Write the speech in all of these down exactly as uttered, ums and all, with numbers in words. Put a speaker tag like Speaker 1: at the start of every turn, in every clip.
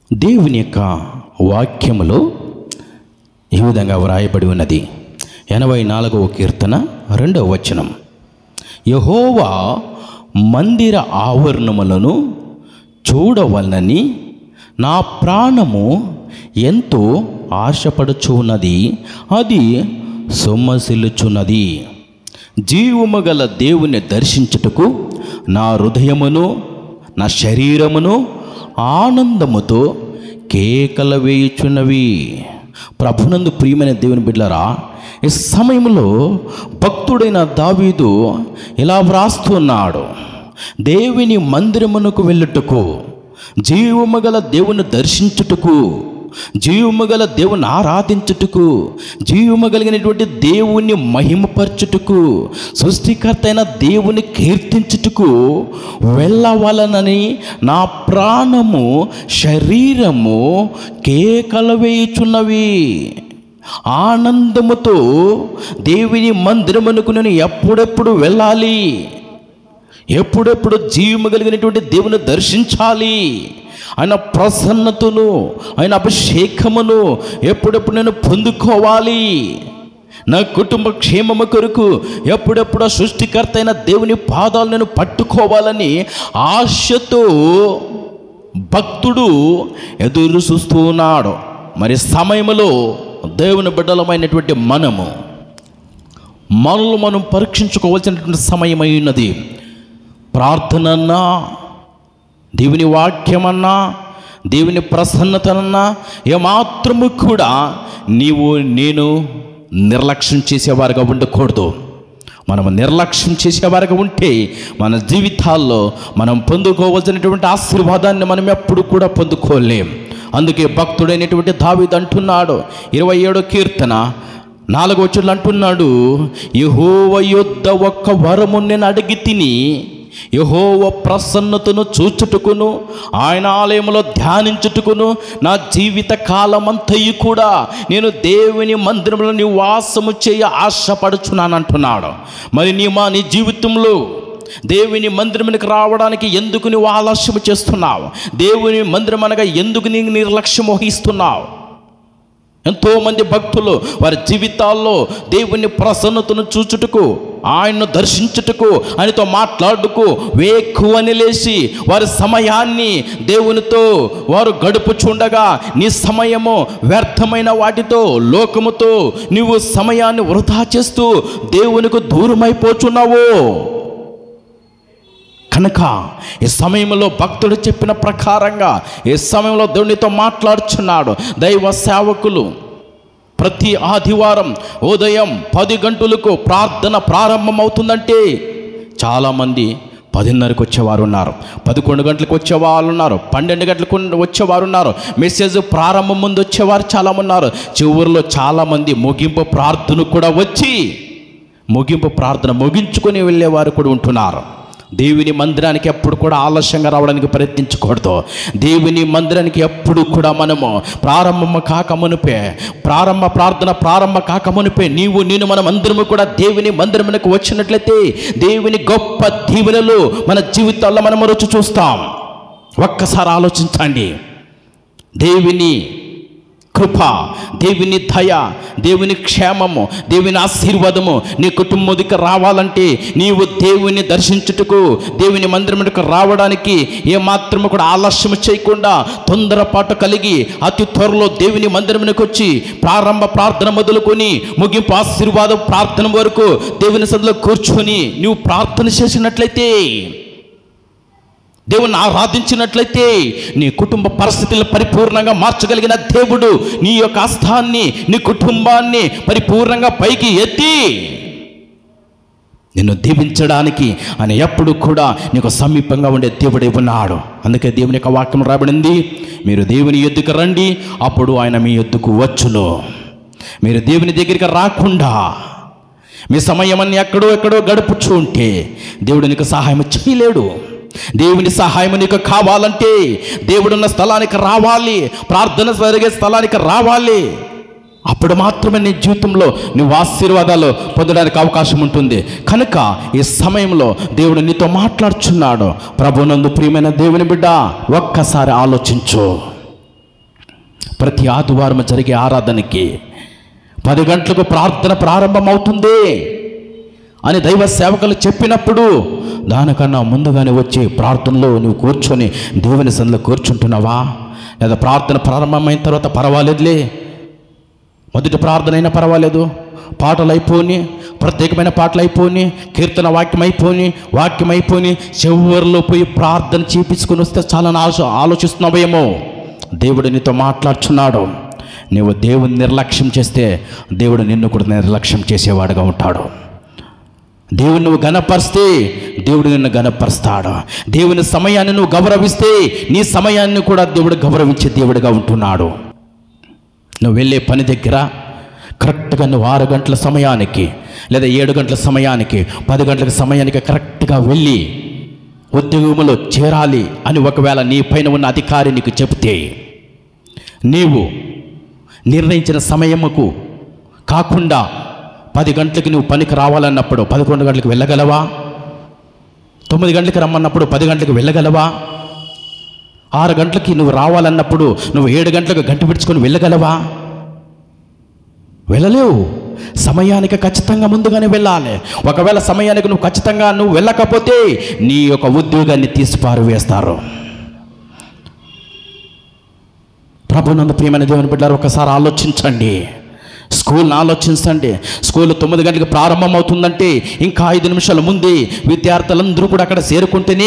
Speaker 1: దేవుని యొక్క వాక్యములో ఈ విధంగా వ్రాయబడి ఉన్నది. ఎనభై నాలుగవ కీర్తన రెండవ వచనం, యెహోవా మందిర ఆవరణములను చూడవలనని నా ప్రాణము ఎంతో ఆశపడుచున్నది, అది సొమ్మసిల్లుచున్నది. జీవము గల దేవుని దర్శించుటకు నా హృదయమును నా శరీరమును ఆనందముతో కేకలు వేయుచున్నవి. ప్రభునందు ప్రియమైన దేవుని బిడ్డలారా, ఈ సమయంలో భక్తుడైన దావీదు ఇలా వ్రాస్తున్నాడు, దేవుని మందిరమునకు వెళ్ళుటకు, జీవము గల దేవుని దర్శించుటకు, జీవము గల దేవుని ఆరాధించుటకు, జీవము కలిగినటువంటి దేవుని మహిమపరచుటకు, సృష్టికర్త అయిన దేవుని కీర్తించుటకు వెళ్ళవలనని నా ప్రాణము శరీరము కేకలు వేయుచున్నవి. ఆనందముతో దేవుని మందిరమునకు నేను ఎప్పుడెప్పుడు వెళ్ళాలి, ఎప్పుడెప్పుడు జీవము కలిగినటువంటి దేవుని దర్శించాలి, ఆయన ప్రసన్నతను ఆయన అభిషేకమును ఎప్పుడెప్పుడు నేను పొందుకోవాలి, నా కుటుంబ క్షేమము కొరకు ఎప్పుడెప్పుడు సృష్టికర్త అయిన దేవుని పాదాలు నేను పట్టుకోవాలని ఆశతో భక్తుడు ఎదురు చూస్తూ ఉన్నాడు. మరి సమయంలో దేవుని బిడ్డలమైనటువంటి మనము మనల్ని మనం పరీక్షించుకోవాల్సినటువంటి సమయమై ఉన్నది. ప్రార్థనన్నా, దేవుని వాక్యమన్నా, దేవుని ప్రసన్నతనన్నా ఏమాత్రము కూడా నీవు నేను నిర్లక్ష్యం చేసేవారుగా ఉండకూడదు. మనం నిర్లక్ష్యం చేసేవారుగా ఉంటే మన జీవితాల్లో మనం పొందుకోవాల్సినటువంటి ఆశీర్వాదాన్ని మనం ఎప్పుడు కూడా పొందుకోలేం. అందుకే భక్తుడైనటువంటి దావీదు అంటున్నాడు, ఇరవై ఏడో కీర్తన నాలుగో వచనంలో అంటున్నాడు, యెహోవా యొద్ద ఒక్క వరము నేను అడిగి తిని, యెహోవా ప్రసన్నతను చూచుటకును ఆయన ఆలయంలో ధ్యానించుటకును నా జీవిత కాలమంతయు కూడా నేను దేవుని మందిరంలో నివాసము చేయ ఆశపడుచున్నాను అంటున్నాడు. మరి నీ మా నీ జీవితంలో దేవుని మందిరమునికి రావడానికి ఎందుకు నువ్వు ఆలస్యం చేస్తున్నావు? దేవుని మందిరం అనగా ఎందుకు నీ నిర్లక్ష్యం వహిస్తున్నావు? ఎంతోమంది భక్తులు వారి జీవితాల్లో దేవుని ప్రసన్నతను చూచుటకు, ఆయన్ను దర్శించుటకు, ఆయనతో మాట్లాడుటకు వేకువని లేచి వారి సమయాన్ని దేవునితో వారు గడుపుచుండగా నీ సమయము వ్యర్థమైన వాటితో, లోకముతో నీవు సమయాన్ని వృధా చేస్తూ దేవునికి దూరమైపోచున్నావు. కనుక ఈ సమయంలో భక్తుడు చెప్పిన ప్రకారంగా ఈ సమయంలో దేవునితో మాట్లాడుచున్నాడు. దైవ సేవకులు ప్రతి ఆదివారం ఉదయం పది గంటలకు ప్రార్థన ప్రారంభమవుతుందంటే చాలామంది పదిన్నరకు వచ్చేవారు ఉన్నారు, పదకొండు గంటలకు వచ్చేవాళ్ళు ఉన్నారు, పన్నెండు గంటలకు వచ్చేవారు ఉన్నారు, మెసేజ్ ప్రారంభం ముందు వచ్చేవారు చాలా ఉన్నారు. చివరిలో చాలామంది ముగింపు ప్రార్థన కూడా వచ్చి ముగింపు ప్రార్థన ముగించుకొని వెళ్ళేవారు కూడా ఉంటున్నారు. దేవుని మందిరానికి ఎప్పుడు కూడా ఆలస్యంగా రావడానికి ప్రయత్నించకూడదు. దేవుని మందిరానికి ఎప్పుడు కూడా మనము ప్రారంభం కాకమునిపే, ప్రారంభ ప్రార్థన ప్రారంభ కాకమునిపే నీవు నేను మన మందిరము కూడా దేవుని మందిరమునకు వచ్చినట్లయితే దేవుని గొప్ప దీవెనలు మన జీవితాల్లో మనం రుచి చూస్తాం. ఒక్కసారి ఆలోచించండి. దేవుని కృప, దేవుని దయ, దేవుని క్షేమము, దేవుని ఆశీర్వాదము నీ కుటుంబానికి రావాలంటే నీవు దేవుని దర్శించుటకు, దేవుని మందిరమునకు రావడానికి ఏమాత్రము కూడా ఆలస్యం చేయకుండా తొందరపాటు కలిగి అతి త్వరలో దేవుని మందిరమునకు వచ్చి ప్రారంభ ప్రార్థన మొదలుకొని ముగింపు ఆశీర్వాద ప్రార్థన వరకు దేవుని సన్నిధిలో కూర్చొని నీవు ప్రార్థన చేసినట్లయితే, దేవుని ఆరాధించినట్లయితే నీ కుటుంబ పరిస్థితులను పరిపూర్ణంగా మార్చగలిగిన దేవుడు నీ యొక్క హస్తాన్ని, నీ కుటుంబాన్ని పరిపూర్ణంగా పైకి ఎత్తి నిన్ను దీవించడానికి ఆయన ఎప్పుడు కూడా నీకు సమీపంగా ఉండే దేవుడే ఉన్నాడు. అందుకే దేవుని యొక్క వాక్యం రాబడింది, మీరు దేవుని యొద్దకు రండి, అప్పుడు ఆయన మీ యొద్దకు వచ్చును. మీరు దేవుని దగ్గరికి రాకుండా మీ సమయాన్ని ఎక్కడో ఎక్కడో గడుపుచూ ఉంటే దేవుడు నీకు సహాయం చేయలేడు. దేవుని సహాయం నీకు కావాలంటే దేవుడున్న స్థలానికి రావాలి, ప్రార్థన జరిగే స్థలానికి రావాలి. అప్పుడు మాత్రమే నీ జీవితంలో నువ్వు ఆశీర్వాదాలు పొందడానికి అవకాశం ఉంటుంది. కనుక ఈ సమయంలో దేవుడు నీతో మాట్లాడుచున్నాడు. ప్రభునందు ప్రియమైన దేవుని బిడ్డ, ఒక్కసారి ఆలోచించు. ప్రతి ఆదివారం జరిగే ఆరాధనకి పది గంటలకు ప్రార్థన ప్రారంభమవుతుంది అని దైవ సేవకులు చెప్పినప్పుడు దానికన్నా ముందుగానే వచ్చి ప్రార్థనలో నువ్వు కూర్చొని దేవుని సన్నిధిలో కూర్చుంటున్నావా? లేదా ప్రార్థన ప్రారంభమైన తర్వాత పర్వాలేదులే, మొదటి ప్రార్థన అయినా పర్వాలేదు, పాటలు అయిపోని, ప్రత్యేకమైన పాటలు అయిపోని, కీర్తన వాక్యం అయిపోని వాక్యం అయిపోని చివరిలో పోయి ప్రార్థన చేపించుకొని వస్తే చాలా ఆలో ఆలోచిస్తున్నావేమో. దేవుడు నీతో మాట్లాడుచున్నాడు. నువ్వు దేవుని నిర్లక్ష్యం చేస్తే దేవుడు నిన్ను కూడా నిర్లక్ష్యం చేసేవాడుగా ఉంటాడు. దేవుని నువ్వు గణపరిస్తే దేవుడు నిన్ను గణపరుస్తాడు. దేవుని సమయాన్ని నువ్వు గౌరవిస్తే నీ సమయాన్ని కూడా దేవుడు గౌరవించే దేవుడిగా ఉంటున్నాడు. నువ్వు వెళ్ళే పని దగ్గర కరెక్ట్గా నువ్వు ఆరు గంటల సమయానికి లేదా ఏడు గంటల సమయానికి పది గంటల సమయానికి కరెక్ట్గా వెళ్ళి ఉద్యోగంలో చేరాలి అని ఒకవేళ నీ పైన ఉన్న అధికారి నీకు చెబితే నీవు నిర్ణయించిన సమయముకు కాకుండా పది గంటలకి నువ్వు పనికి రావాలన్నప్పుడు పదకొండు గంటలకు వెళ్ళగలవా? తొమ్మిది గంటలకు రమ్మన్నప్పుడు పది గంటలకు వెళ్ళగలవా? ఆరు గంటలకి నువ్వు రావాలన్నప్పుడు నువ్వు ఏడు గంటలకు గంట విడుచుకొని వెళ్ళగలవా? వెళ్ళలేవు. సమయానికి ఖచ్చితంగా ముందుగానే వెళ్ళాలి. ఒకవేళ సమయానికి నువ్వు ఖచ్చితంగా నువ్వు వెళ్ళకపోతే నీ యొక్క ఉద్యోగాన్ని తీసి పారవేస్తారు. ప్రభునందు ప్రియమైన దేవుని బిడ్డలారా, ఒకసారి ఆలోచించండి. స్కూల్ని ఆలోచించండి. స్కూల్ తొమ్మిది గంటలకు ప్రారంభం అవుతుందంటే ఇంకా ఐదు నిమిషాల ముందే విద్యార్థులందరూ కూడా అక్కడ చేరుకుంటేనే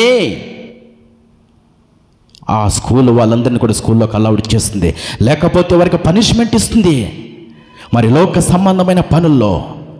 Speaker 1: ఆ స్కూల్ వాళ్ళందరినీ కూడా స్కూల్లోకి అలౌడ్ చేస్తుంది, లేకపోతే వారికి పనిష్మెంట్ ఇస్తుంది. మరి లోక సంబంధమైన పనుల్లో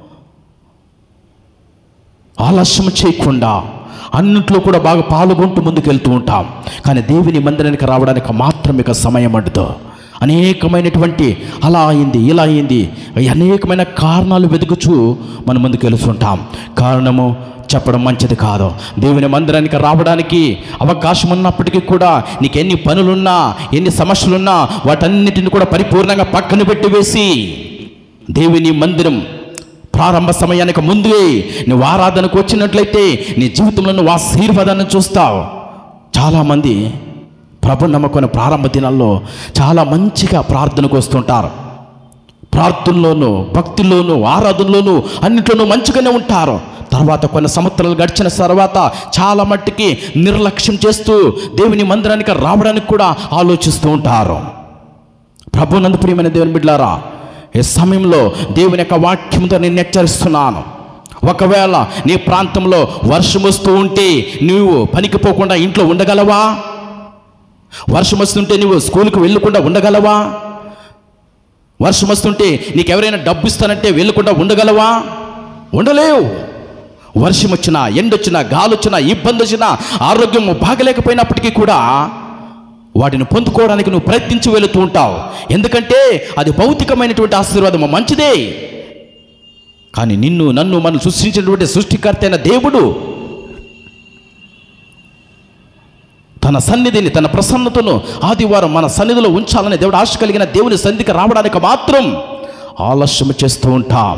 Speaker 1: ఆలస్యం చేయకుండా అన్నింట్లో కూడా బాగా పాల్గొంటూ ముందుకెళ్తూ ఉంటాం. కానీ దేవుని మందిరానికి రావడానికి మాత్రం ఇక సమయం అంటూ అనేకమైనటువంటి అలా అయింది ఇలా అయింది అనేకమైన కారణాలు వెతుకుచూ మనం ముందుకు వెళ్తుంటాం. కారణము చెప్పడం మంచిది కాదు. దేవుని మందిరానికి రావడానికి అవకాశం ఉన్నప్పటికీ కూడా నీకు ఎన్ని పనులున్నా ఎన్ని సమస్యలున్నా వాటన్నిటిని కూడా పరిపూర్ణంగా పక్కన పెట్టి వేసి దేవుని మందిరం ప్రారంభ సమయానికి ముందే నువ్వు ఆరాధనకు వచ్చినట్లయితే నీ జీవితంలో నువ్వు ఆశీర్వాదాన్ని చూస్తావు. చాలామంది ప్రభు నమ్మకమైన ప్రారంభ దినాల్లో చాలా మంచిగా ప్రార్థనకు వస్తుంటారు. ప్రార్థనలోనూ భక్తుల్లోనూ ఆరాధనలోనూ అన్నింటిలోనూ మంచిగానే ఉంటారు. తర్వాత కొన్ని సంవత్సరాలు గడిచిన తర్వాత చాలా మట్టికి నిర్లక్ష్యం చేస్తూ దేవుని మందిరానికి రావడానికి కూడా ఆలోచిస్తూ ఉంటారు. ప్రభునందు ప్రియమైన దేవుని బిడ్డలారా, ఈ సమయంలో దేవుని యొక్క వాక్యంతో నేను హెచ్చరిస్తున్నాను. ఒకవేళ నీ ప్రాంతంలో వర్షం వస్తూ ఉంటే నువ్వు పనికి పోకుండా ఇంట్లో ఉండగలవా? వర్షం వస్తుంటే నువ్వు స్కూల్కి వెళ్ళకుండా ఉండగలవా? వర్షం వస్తుంటే నీకు ఎవరైనా డబ్బు ఇస్తానంటే వెళ్ళకుండా ఉండగలవా? ఉండలేవు. వర్షం వచ్చినా ఎండొచ్చినా గాలి వచ్చినా ఇబ్బంది వచ్చినా ఆరోగ్యం బాగలేకపోయినప్పటికీ కూడా వాటిని పొందుకోవడానికి నువ్వు ప్రయత్నించి వెళుతూ ఉంటావు. ఎందుకంటే అది భౌతికమైనటువంటి ఆశీర్వాదం మంచిదే. కానీ నిన్ను నన్ను మనం సృష్టించినటువంటి సృష్టికర్త అయిన దేవుడు తన సన్నిధిని తన ప్రసన్నతను ఆదివారం మన సన్నిధిలో ఉంచాలని దేవుడు ఆశ కలిగిన దేవుని సన్నిధికి రావడానికి మాత్రం ఆలస్యం చేస్తూ ఉంటాం.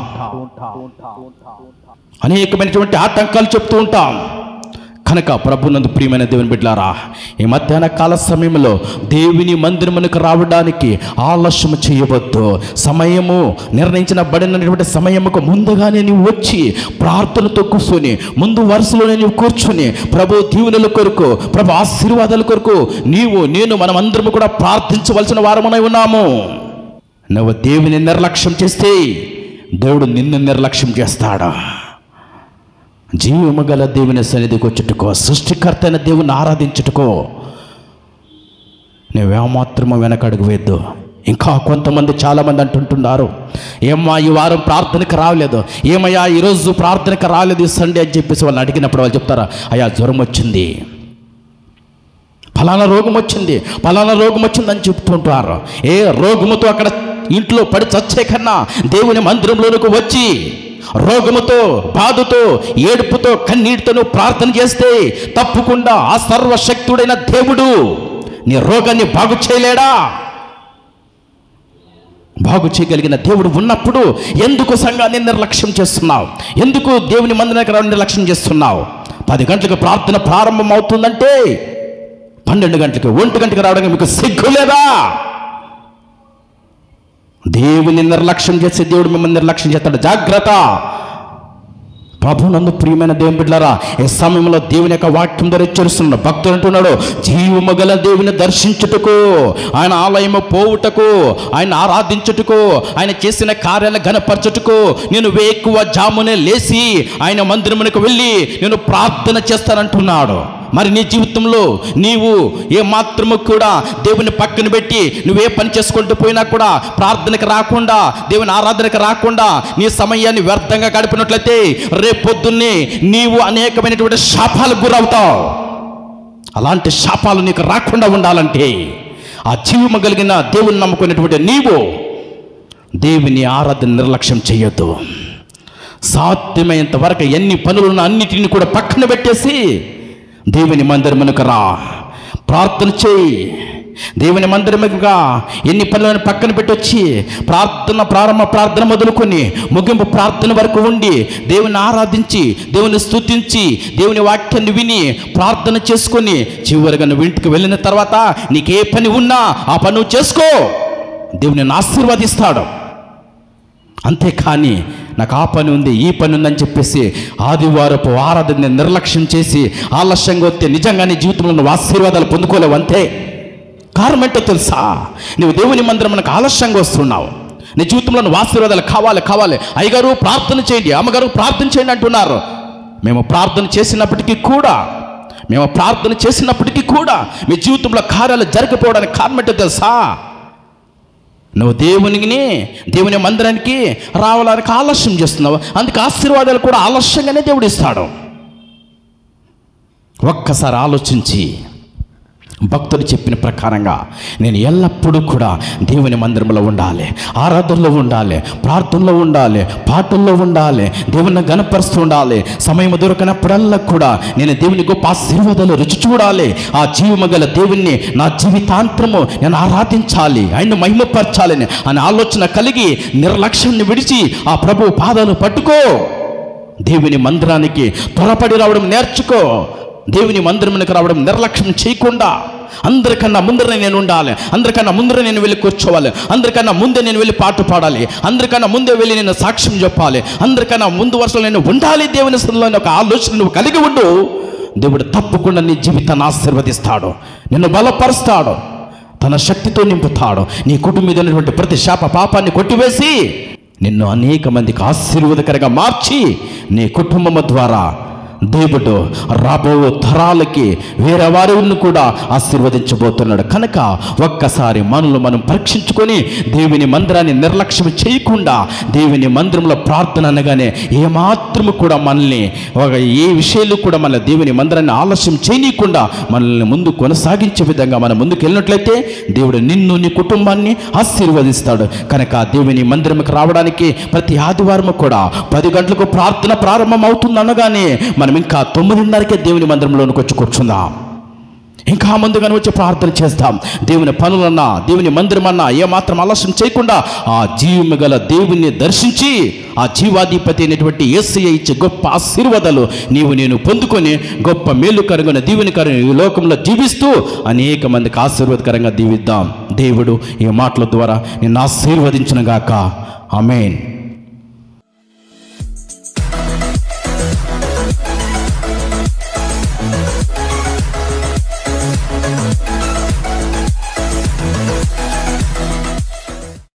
Speaker 1: అనేకమైనటువంటి ఆటంకాలు చెప్తూ ఉంటాం. కనుక ప్రభునందు ప్రియమైన దేవుని బిడ్డలారా, ఈ మధ్యాహ్న కాల సమయంలో దేవుని మందిరమునకు రావడానికి ఆలస్యం చేయవద్దు. సమయము నిర్ణయించిన బడినటువంటి సమయముకు ముందుగానే నీవు వచ్చి ప్రార్థనతో కూర్చొని ముందు వరుసలోనే నీవు కూర్చొని ప్రభు దీవెనల కొరకు ప్రభు ఆశీర్వాదాల కొరకు నీవు నేను మనమందరము కూడా ప్రార్థించవలసిన వారమై ఉన్నాము. నువ్వు దేవుని నిర్లక్ష్యం చేస్తే దేవుడు నిన్ను నిర్లక్ష్యం చేస్తాడా? జీవము గల దేవుని సన్నిధికి వచ్చుటకో సృష్టికర్త అయిన దేవుని ఆరాధించుటకో నువ్వేమాత్రమో వెనకడుగు వేద్దు. ఇంకా కొంతమంది చాలామంది అంటుంటున్నారు, ఏమ్మా ఈ వారం ప్రార్థనకి రాలేదు, ఏమయ్యా ఈరోజు ప్రార్థనకి రాలేదు ఈ సండే అని చెప్పేసి వాళ్ళు అడిగినప్పుడు వాళ్ళు చెప్తారా, అయ్యా జ్వరం వచ్చింది, ఫలానా రోగం వచ్చింది, ఫలానా రోగం వచ్చిందని చెప్తుంటారు. ఏ రోగముతో అక్కడ ఇంట్లో పడి చచ్చే కన్నా దేవుని మందిరంలోనికి వచ్చి రోగముతో బాధతో ఏడుపుతో కన్నీటితో ప్రార్థన చేస్తే తప్పకుండా ఆ సర్వశక్తుడైన దేవుడు నీ రోగాన్ని బాగు చేయలేడా? బాగు చేయగలిగిన దేవుడు ఉన్నప్పుడు ఎందుకు సంఘాన్ని నిర్లక్ష్యం చేస్తున్నావు? ఎందుకు దేవుని మందిరానికి నిర్లక్ష్యం చేస్తున్నావు? పది గంటలకు ప్రార్థన ప్రారంభం అవుతుందంటే పన్నెండు గంటలకు ఒంటి గంటకు రావడానికి మీకు సిగ్గు లేదా? దేవుని నిర్లక్ష్యం చేస్తే దేవుడు మిమ్మల్ని నిర్లక్ష్యం చేస్తాడు. జాగ్రత్త. ప్రభునందు ప్రియమైన దేవుని బిడ్డలారా, ఈ సమయంలో దేవుని యొక్క వాక్యం ద్వారా హెచ్చరిస్తున్నాడు. భక్తుడు అంటున్నాడు, జీవము గల దేవుని దర్శించుటకు, ఆయన ఆలయము పోవుటకు, ఆయన ఆరాధించుటకు, ఆయన చేసిన కార్యాలను ఘనపరచుటకు నేను వేకువ జామునే లేచి ఆయన మందిరమునకు వెళ్ళి నేను ప్రార్థన చేస్తానంటున్నాడు. మరి నీ జీవితంలో నీవు ఏ మాత్రము కూడా దేవుని పక్కన పెట్టి నువ్వే పని చేసుకుంటూ పోయినా కూడా ప్రార్థనకు రాకుండా, దేవుని ఆరాధనకు రాకుండా నీ సమయాన్ని వ్యర్థంగా గడిపినట్లయితే రేపొద్దున్నే నీవు అనేకమైనటువంటి శాపాలకు గురవుతావు. అలాంటి శాపాలు నీకు రాకుండా ఉండాలంటే ఆ జీవము కలిగిన దేవుని నమ్ముకునేటువంటి నీవు దేవుని ఆరాధన నిర్లక్ష్యం చేయొద్దు. సాధ్యమైనంత వరకు ఎన్ని పనులున్న అన్నిటిని కూడా పక్కన పెట్టేసి దేవుని మందిరమునకు రా, ప్రార్థన చేయి. దేవుని మందిరముగా ఎన్ని పనులను పక్కన పెట్టొచ్చి ప్రార్థన, ప్రారంభ ప్రార్థన మొదలుకొని ముగింపు ప్రార్థన వరకు ఉండి దేవుని ఆరాధించి, దేవుని స్తుతించి, దేవుని వాక్యాన్ని విని ప్రార్థన చేసుకొని చివరిగా నువ్వు ఇంటికి వెళ్ళిన తర్వాత నీకే పని ఉన్నా ఆ పని చేసుకో, దేవుని నిన్ను ఆశీర్వదిస్తాడు. అంతేకాని నాకు ఆ పని ఉంది, ఈ పని ఉందని చెప్పేసి ఆదివారపు ఆరాధన నిర్లక్ష్యం చేసి ఆలస్యంగా వస్తే నిజంగానే జీవితంలో నువ్వు ఆశీర్వాదాలు పొందుకోలేవు. అంతే. కారణం ఏంటో తెలుసా? నువ్వు దేవుని మందిరం మనకు ఆలస్యంగా వస్తున్నావు. నీ జీవితంలో నువ్వు ఆశీర్వాదాలు కావాలి కావాలి అయ్యగారు ప్రార్థన చేయండి, అమ్మగారు ప్రార్థన చేయండి అంటున్నారు. మేము ప్రార్థన చేసినప్పటికీ కూడా మేము ప్రార్థన చేసినప్పటికీ కూడా మీ జీవితంలో కార్యాలు జరగకపోవడానికి కారణం ఏంటో తెలుసా? నువ్వు దేవునికి, దేవుని మందిరానికి రావడానికి ఆలస్యం చేస్తున్నావు. అందుకే ఆశీర్వాదాలు కూడా ఆలస్యంగానే దేవుడు ఇస్తాడు. ఒక్కసారి ఆలోచించి భక్తుడు చెప్పిన ప్రకారంగా నేను ఎల్లప్పుడూ కూడా దేవుని మందిరంలో ఉండాలి, ఆరాధనలో ఉండాలి, ప్రార్థనలో ఉండాలి, పాటల్లో ఉండాలి, దేవుని గణపరుస్తూ ఉండాలి. సమయం దొరకనప్పుడల్లా కూడా నేను దేవుని గొప్ప ఆశీర్వాదాలు రుచి చూడాలి. ఆ జీవము గల దేవుణ్ణి నా జీవితాంతరము నేను ఆరాధించాలి, ఆయన్ని మహిమపరచాలని అనే ఆలోచన కలిగి నిర్లక్ష్యాన్ని విడిచి ఆ ప్రభు పాదాలు పట్టుకో. దేవుని మందిరానికి త్వరపడి రావడం నేర్చుకో. దేవుని మందిరమునకు రావడం నిర్లక్ష్యం చేయకుండా అందరికన్నా ముందర నేను ఉండాలి, అందరికన్నా ముందర నేను వెళ్ళి కూర్చోవాలి, అందరికన్నా ముందే నేను వెళ్ళి పాట పాడాలి, అందరికన్నా ముందే వెళ్ళి నేను సాక్ష్యం చెప్పాలి, అందరికన్నా ముందు వరుసలో నేను ఉండాలి దేవుని సన్నిధిలో ఒక ఆలోచన నువ్వు కలిగి ఉండు. దేవుడు తప్పకుండా నీ జీవితాన్ని ఆశీర్వదిస్తాడు, నిన్ను బలపరుస్తాడు, తన శక్తితో నింపుతాడు. నీ కుటుంబం మీద ఉన్నటువంటి ప్రతి శాప పాపాన్ని కొట్టివేసి నిన్ను అనేక మందికి ఆశీర్వాదకరంగా మార్చి నీ కుటుంబము ద్వారా దేవుడు రాబో తరాలకి వేరే వారిని కూడా ఆశీర్వదించబోతున్నాడు. కనుక ఒక్కసారి మనల్ని మనం పరీక్షించుకొని దేవుని మందిరాన్ని నిర్లక్ష్యం చేయకుండా, దేవుని మందిరంలో ప్రార్థన అనగానే ఏమాత్రము కూడా మనల్ని ఒక ఏ విషయాలు కూడా మన దేవుని మందిరాన్ని ఆలస్యం చేయనీయకుండా మనల్ని ముందు కొనసాగించే విధంగా మనం ముందుకు వెళ్ళినట్లయితే దేవుడు నిన్ను, నీ కుటుంబాన్ని ఆశీర్వదిస్తాడు. కనుక దేవుని మందిరంకి రావడానికి ప్రతి ఆదివారం కూడా పది గంటలకు ప్రార్థన ప్రారంభం అవుతుంది అనగానే మనం ఇంకా తొమ్మిదిన్నరకే దేవుని మందిరంలోనికి వచ్చి కూర్చుందాం. ఇంకా ముందుగానే వచ్చి ప్రార్థన చేస్తాం. దేవుని పనులన్నా, దేవుని మందిరమన్నా ఏమాత్రం ఆలస్యం చేయకుండా ఆ జీవము గల దేవుణ్ణి దర్శించి ఆ జీవాధిపతి అయినటువంటి యేసయ్య ఇచ్చే గొప్ప ఆశీర్వాదాలు నీవు నేను పొందుకొని గొప్ప మేలుకరంగా దీవెనకరంగా ఈ లోకంలో జీవిస్తూ అనేక మందికి ఆశీర్వాదకరంగా దీవిద్దాం. దేవుడు ఈ మాటల ద్వారా నిన్ను ఆశీర్వదించును గాక. ఆమేన్.